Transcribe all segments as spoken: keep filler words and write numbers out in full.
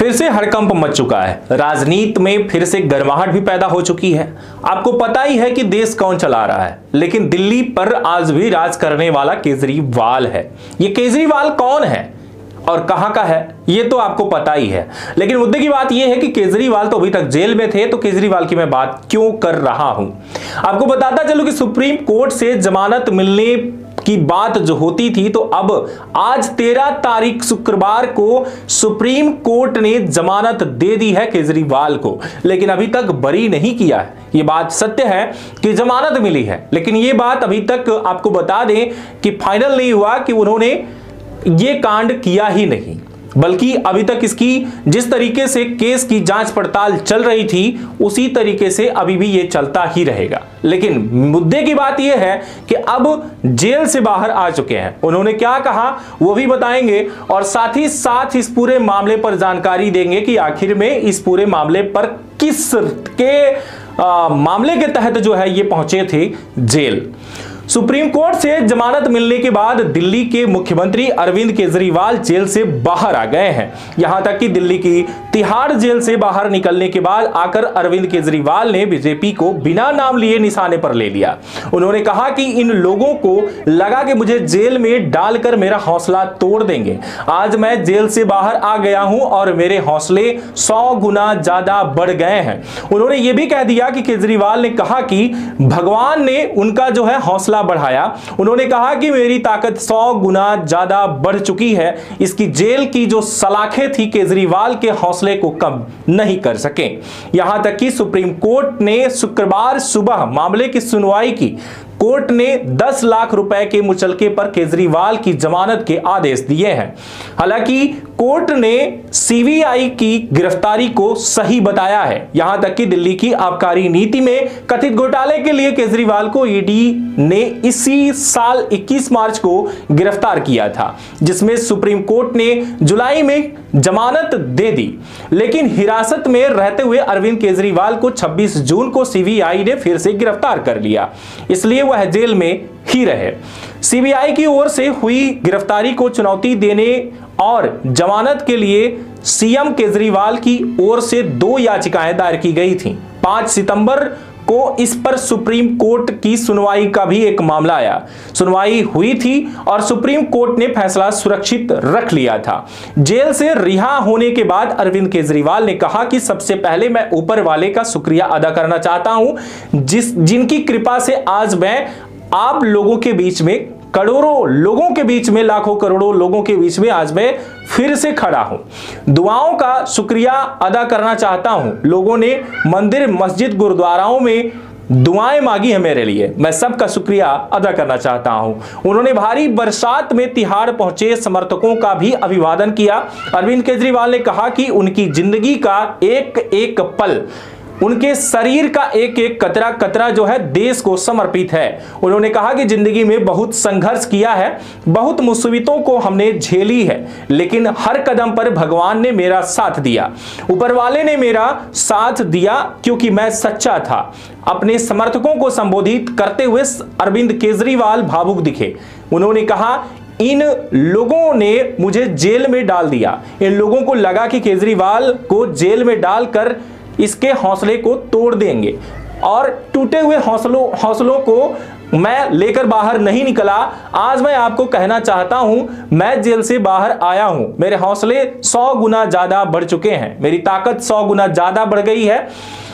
फिर से हड़कंप मच चुका है। राजनीति में फिर से गर्माहट भी पैदा हो चुकी है। आपको पता ही है कि देश कौन चला रहा है, लेकिन दिल्ली पर आज भी राज करने वाला केजरीवाल है। ये केजरीवाल कौन है और कहां का है ये तो आपको पता ही है, लेकिन मुद्दे की बात यह है कि केजरीवाल तो अभी तक जेल में थे, तो केजरीवाल की मैं बात क्यों कर रहा हूं। आपको बताता चलूं कि सुप्रीम कोर्ट से जमानत मिलने की बात जो होती थी, तो अब आज तेरह तारीख शुक्रवार को सुप्रीम कोर्ट ने जमानत दे दी है केजरीवाल को, लेकिन अभी तक बरी नहीं किया है। ये बात सत्य है कि जमानत मिली है, लेकिन ये बात अभी तक आपको बता दें कि फाइनल नहीं हुआ कि उन्होंने ये कांड किया ही नहीं, बल्कि अभी तक इसकी जिस तरीके से केस की जांच पड़ताल चल रही थी उसी तरीके से अभी भी ये चलता ही रहेगा। लेकिन मुद्दे की बात यह है कि अब जेल से बाहर आ चुके हैं। उन्होंने क्या कहा वो भी बताएंगे, और साथ ही साथ इस पूरे मामले पर जानकारी देंगे कि आखिर में इस पूरे मामले पर किस के आ, मामले के तहत जो है ये पहुंचे थे जेल। सुप्रीम कोर्ट से जमानत मिलने के बाद दिल्ली के मुख्यमंत्री अरविंद केजरीवाल जेल से बाहर आ गए हैं। यहां तक कि दिल्ली की तिहाड़ जेल से बाहर निकलने के बाद आकर अरविंद केजरीवाल ने बीजेपी को बिना नाम लिए निशाने पर ले लिया। उन्होंने कहा कि इन लोगों को लगा कि मुझे जेल में डालकर मेरा हौसला तोड़ देंगे। आज मैं जेल से बाहर आ गया हूं और मेरे हौसले सौ गुना ज्यादा बढ़ गए हैं। उन्होंने यह भी कह दिया कि केजरीवाल ने कहा कि भगवान ने उनका जो है हौसला बढ़ाया। उन्होंने कहा कि मेरी ताकत सौ गुना ज्यादा बढ़ चुकी है। इसकी जेल की जो सलाखें थी केजरीवाल के हौसले को कम नहीं कर सके। यहां तक कि सुप्रीम कोर्ट ने शुक्रवार सुबह मामले की सुनवाई की। कोर्ट ने दस लाख रुपए के मुचलके पर केजरीवाल की जमानत के आदेश दिए हैं। हालांकि कोर्ट ने सीबीआई की गिरफ्तारी को सही बताया है। यहां तक कि दिल्ली की आबकारी नीति में कथित घोटाले के लिए केजरीवाल को ईडी ने इसी साल इक्कीस मार्च को गिरफ्तार किया था, जिसमें सुप्रीम कोर्ट ने जुलाई में जमानत दे दी। लेकिन हिरासत में रहते हुए अरविंद केजरीवाल को छब्बीस जून को सीबीआई ने फिर से गिरफ्तार कर लिया, इसलिए वह जेल में ही रहे। सीबीआई की ओर से हुई गिरफ्तारी को चुनौती देने और जमानत के लिए सीएम केजरीवाल की ओर से दो याचिकाएं दायर की गई थीं। पांच सितंबर को इस पर सुप्रीम कोर्ट की सुनवाई का भी एक मामला आया। सुनवाई हुई थी और सुप्रीम कोर्ट ने फैसला सुरक्षित रख लिया था। जेल से रिहा होने के बाद अरविंद केजरीवाल ने कहा कि सबसे पहले मैं ऊपर वाले का शुक्रिया अदा करना चाहता हूं, जिस जिनकी कृपा से आज मैं आप लोगों के बीच में, करोड़ों लोगों के बीच में, लाखों करोड़ों लोगों के बीच में आज मैं फिर से खड़ा हूं। दुआओं का शुक्रिया अदा करना चाहता हूं। लोगों ने मंदिर, मस्जिद, गुरुद्वाराओं में दुआएं मांगी है मेरे लिए, मैं सबका शुक्रिया अदा करना चाहता हूं। उन्होंने भारी बरसात में तिहाड़ पहुंचे समर्थकों का भी अभिवादन किया। अरविंद केजरीवाल ने कहा कि उनकी जिंदगी का एक एक पल, उनके शरीर का एक एक कतरा कतरा जो है देश को समर्पित है। उन्होंने कहा कि जिंदगी में बहुत संघर्ष किया है, बहुत मुसीबतों को हमने झेली है, लेकिन हर कदम पर भगवान ने मेरा साथ दिया। ऊपर वाले ने मेरा साथ दिया क्योंकि मैं सच्चा था। अपने समर्थकों को संबोधित करते हुए अरविंद केजरीवाल भावुक दिखे। उन्होंने कहा, इन लोगों ने मुझे जेल में डाल दिया। इन लोगों को लगा कि केजरीवाल को जेल में डालकर इसके हौसले को तोड़ देंगे और टूटे हुए हौसलों हौसलों को मैं लेकर बाहर नहीं निकला। आज मैं आपको कहना चाहता हूं, मैं जेल से बाहर आया हूं। मेरे हौसले सौ गुना ज्यादा बढ़ चुके हैं, मेरी ताकत सौ गुना ज्यादा बढ़ गई है।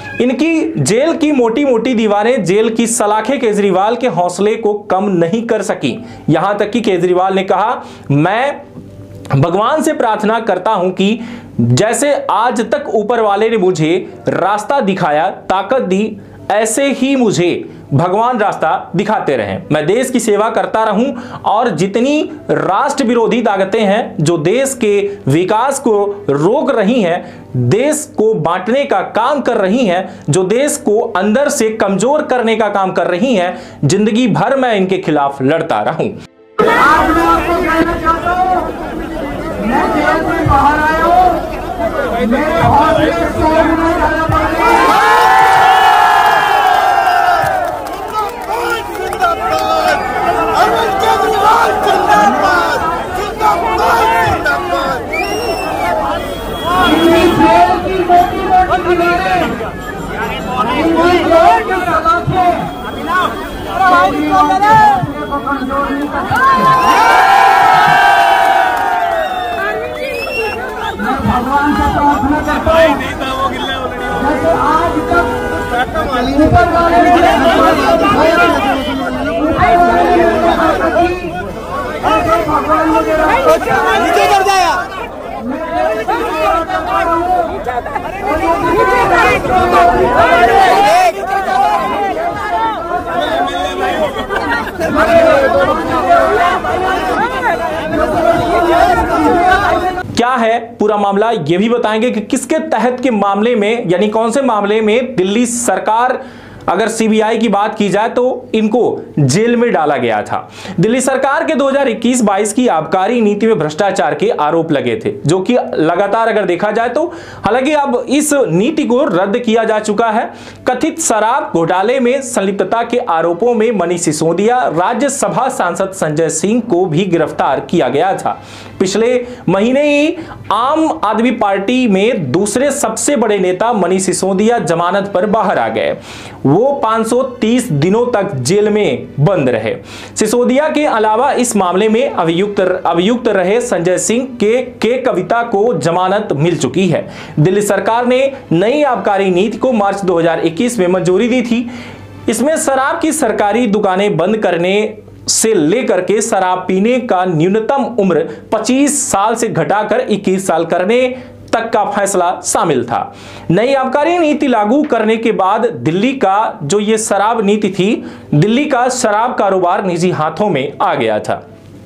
इनकी जेल की मोटी मोटी दीवारें, जेल की सलाखें केजरीवाल के हौसले को कम नहीं कर सकी। यहां तक कि केजरीवाल ने कहा, मैं भगवान से प्रार्थना करता हूं कि जैसे आज तक ऊपर वाले ने मुझे रास्ता दिखाया, ताकत दी, ऐसे ही मुझे भगवान रास्ता दिखाते रहें। मैं देश की सेवा करता रहूं और जितनी राष्ट्र विरोधी ताकतें हैं जो देश के विकास को रोक रही हैं, देश को बांटने का काम कर रही हैं, जो देश को अंदर से कमजोर करने का काम कर रही हैं, जिंदगी भर मैं इनके खिलाफ लड़ता रहूं। आज मैं आपको कहना चाहता हूं, मैं जेल से बाहर आया हूं, मेरे हौसले सौ गुना ज्यादा बढ़ गए हैं। अरविंद केजरीवाल जिंदाबाद, जिंदाबाद, जिंदाबाद। कमजोर नहीं कर मैं भगवान से प्रार्थना करता हूँ जैसे आज तक ऊपर वाले ऐसे भगवान मुझे नीचे कर जाएगा क्या है पूरा मामला ये भी बताएंगे कि किसके तहत के मामले में, यानी कौन से मामले में दिल्ली सरकार, अगर सीबीआई की बात की जाए तो इनको जेल में डाला गया था। दिल्ली सरकार के दो हज़ार इक्कीस बाईस की आबकारी नीति में भ्रष्टाचार के आरोप लगे थे, जो कि लगातार अगर देखा जाए तो, हालांकि अब इस नीति को रद्द किया जा चुका है। कथित शराब घोटाले में संलिप्तता के आरोपों में मनीष सिसोदिया, राज्यसभा सांसद संजय सिंह को भी गिरफ्तार किया गया था। पिछले महीने ही आम आदमी पार्टी में दूसरे सबसे बड़े नेता मनीष सिसोदिया जमानत पर बाहर आ गए। वो पाँच सौ तीस दिनों तक जेल में बंद रहे। सिसोदिया के अलावा इस मामले में अभियुक्त अभियुक्त रहे संजय सिंह के के कविता को जमानत मिल चुकी है। दिल्ली सरकार ने नई आबकारी नीति को मार्च दो हज़ार इक्कीस में मंजूरी दी थी। इसमें शराब की सरकारी दुकानें बंद करने से लेकर के शराब पीने का न्यूनतम उम्र पच्चीस साल से घटाकर इक्कीस साल करने तक का फैसला शामिल था। नई आबकारी नीति लागू करने के बाद दिल्ली का जो ये शराब नीति थी, दिल्ली का शराब कारोबार निजी हाथों में आ गया था।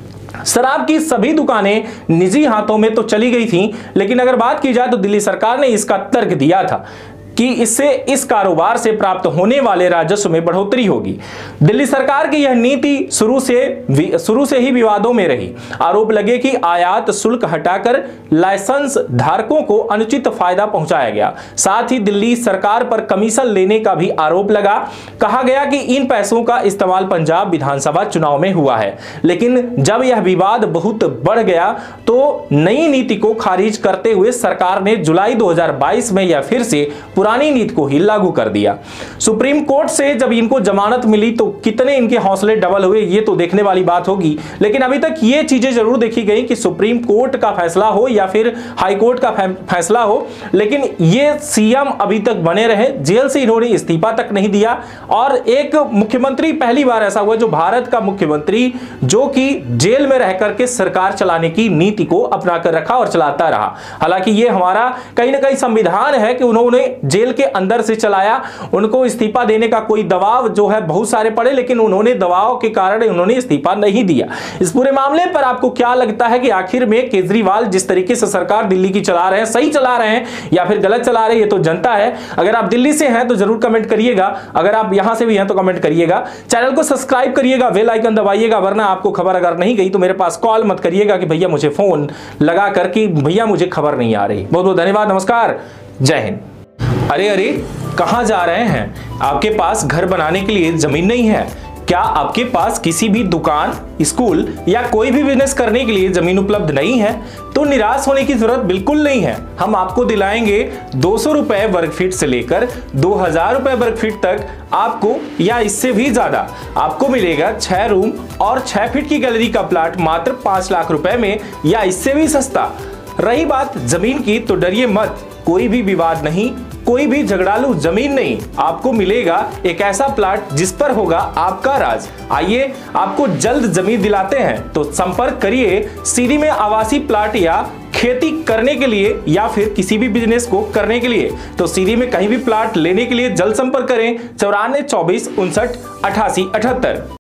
शराब की सभी दुकानें निजी हाथों में तो चली गई थी, लेकिन अगर बात की जाए तो दिल्ली सरकार ने इसका तर्क दिया था कि इससे इस कारोबार से प्राप्त होने वाले राजस्व में बढ़ोतरी होगी। दिल्ली सरकार की यह नीति शुरू से शुरू से ही विवादों में रही। आरोप लगे कि आयात शुल्क हटाकर लाइसेंस धारकों को अनुचित फायदा पहुंचाया गया। साथ ही दिल्ली सरकार पर कमीशन लेने का भी आरोप लगा। कहा गया कि इन पैसों का इस्तेमाल पंजाब विधानसभा चुनाव में हुआ है। लेकिन जब यह विवाद बहुत बढ़ गया तो नई नीति को खारिज करते हुए सरकार ने जुलाई दो हज़ार बाईस में यह फिर से पुरानी नीति को ही लागू कर दिया। सुप्रीम कोर्ट से जब इनको जमानत मिली तो कितने इनके हौसले डबल हुए, ये तो देखने वाली बात होगी। लेकिन अभी तक ये चीजें जरूर देखी गई कि सुप्रीम कोर्ट का फैसला हो या फिर हाई कोर्ट का फैसला हो, लेकिन ये सीएम अभी तक बने रहे। जेल से इन्होंने इस्तीफा तक नहीं दिया और एक मुख्यमंत्री, पहली बार ऐसा हुआ जो भारत का मुख्यमंत्री जो कि जेल में रह करके सरकार चलाने की नीति को अपना कर रखा और चलाता रहा। हालांकि ये हमारा कहीं ना कहीं संविधान है कि उन्होंने जेल के अंदर से चलाया, उनको इस्तीफा देने का कोई दबाव जो है बहुत सारे पड़े, लेकिन उन्होंने दबाव के कारण उन्होंने इस्तीफा नहीं दिया। इस पूरे मामले पर आपको क्या लगता है कि आखिर में केजरीवाल जिस तरीके से सरकार दिल्ली की चला रहे हैं, सही चला रहे हैं या फिर गलत चला रहे हैं, ये तो जनता है। अगर आप दिल्ली से हैं तो जरूर कमेंट करिएगा, अगर आप यहां से भी हैं तो कमेंट करिएगा। चैनल को सब्सक्राइब करिएगा, बेल आइकन दबाइएगा, वरना आपको खबर अगर नहीं गई तो मेरे पास कॉल मत करिएगा कि भैया मुझे फोन लगा करके भैया मुझे खबर नहीं आ रही। बहुत बहुत धन्यवाद, नमस्कार, जय हिंद। अरे अरे कहां जा रहे हैं? आपके पास घर बनाने के लिए जमीन नहीं है क्या? आपके पास किसी भी दुकान, स्कूल या कोई भी बिजनेस करने के लिए जमीन उपलब्ध नहीं है? तो निराश होने की जरूरत बिल्कुल नहीं है। हम आपको दिलाएंगे दो सौ रुपए वर्ग फीट से लेकर दो हजार रुपए वर्ग फीट तक आपको, या इससे भी ज्यादा आपको मिलेगा छह रूम और छह फीट की गैलरी का प्लाट मात्र पांच लाख रुपए में, या इससे भी सस्ता। रही बात जमीन की तो डरिए मत, कोई भी विवाद नहीं, कोई भी झगड़ालू जमीन नहीं, आपको मिलेगा एक ऐसा प्लाट जिस पर होगा आपका राज। आइए आपको जल्द जमीन दिलाते हैं, तो संपर्क करिए। सीधी में आवासीय प्लाट या खेती करने के लिए या फिर किसी भी बिजनेस को करने के लिए, तो सीधी में कहीं भी प्लाट लेने के लिए जल्द संपर्क करें चौरानवे चौबीस उनसठ अठासी अठहत्तर।